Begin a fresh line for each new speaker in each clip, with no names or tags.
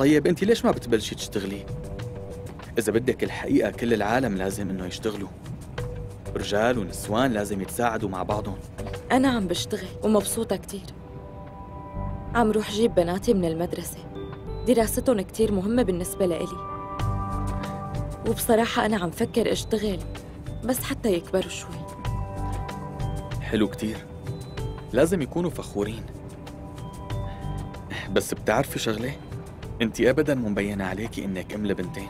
طيب انت ليش ما بتبلشي تشتغلي؟ اذا بدك الحقيقة كل العالم لازم انه يشتغلوا، رجال ونسوان لازم يتساعدوا مع بعضهم.
أنا عم بشتغل ومبسوطة كتير. عم روح جيب بناتي من المدرسة، دراستهم كتير مهمة بالنسبة لإلي، وبصراحة أنا عم فكر أشتغل بس حتى يكبروا شوي.
حلو كتير، لازم يكونوا فخورين. بس بتعرفي شغلة؟ انت أبداً مبينة عليكي إنك أم لبنتين.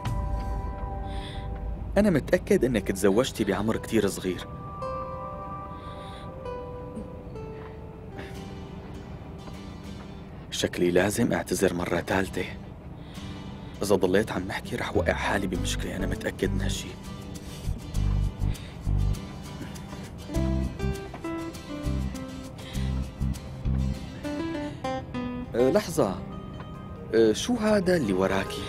أنا متأكد إنك تزوجتي بعمر كتير صغير. شكلي لازم أعتذر مرة ثالثة. إذا ضليت عم بحكي رح وقع حالي بمشكلة، أنا متأكد من هالشي. لحظة، شو هذا اللي وراكي؟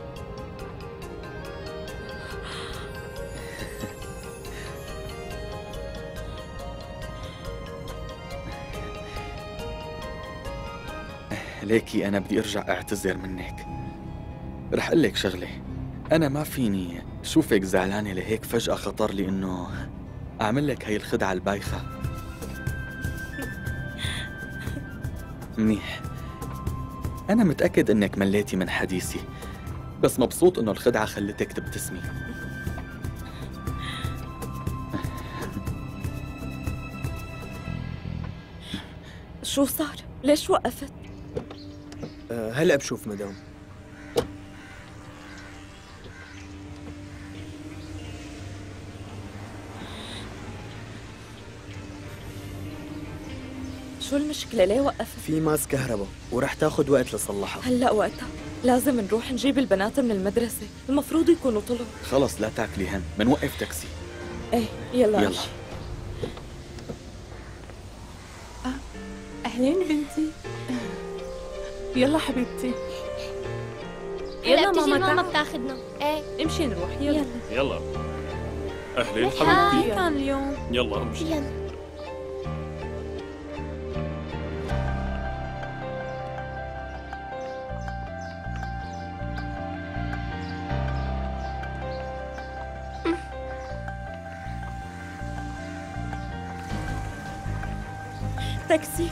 ليكي أنا بدي أرجع أعتذر منك. رح أقلك شغلة، أنا ما فيني شوفك زعلانة لهيك فجأة خطر لي إنه أعمل لك هاي الخدعة البايخة. منيح، أنا متأكد إنك مليتي من حديثي، بس مبسوط إنه الخدعة خلتك تبتسمي.
شو صار؟ ليش وقفت؟
هلأ بشوف مدام.
شو المشكلة؟ ليه وقفت؟
في ماس كهرباء ورح تاخد وقت لصلحها.
هلأ وقتها، لازم نروح نجيب البنات من المدرسة، المفروض يكونوا طلعوا.
خلص لا تاكلي هم، منوقف تاكسي.
ايه يلا
يلا.
امشي.
أهلين بنتي. يلا حبيبتي.
يلا ماما ماما بتاخدنا. ايه
امشي نروح يلا.
يلا. أهلين
هاي.
حبيبتي.
كان اليوم.
يلا امشي.
يلا.
تاكسي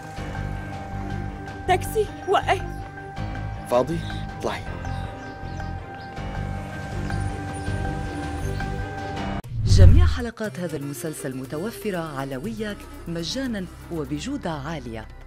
تاكسي، وقف.
فاضي؟ اطلعي.
جميع حلقات هذا المسلسل متوفرة على وياك مجانا وبجودة عالية.